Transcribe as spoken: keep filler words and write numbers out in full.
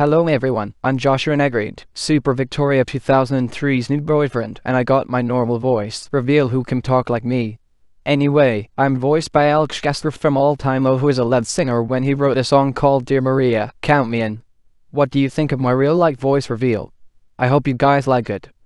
Hello everyone, I'm Joshua Negreed, Super Victoria two thousand three's new boyfriend, and I got my normal voice reveal who can talk like me. Anyway, I'm voiced by Alex Kessler from All Time Low, who is a lead singer when he wrote a song called Dear Maria. Count me in. What do you think of my real life voice reveal? I hope you guys like it.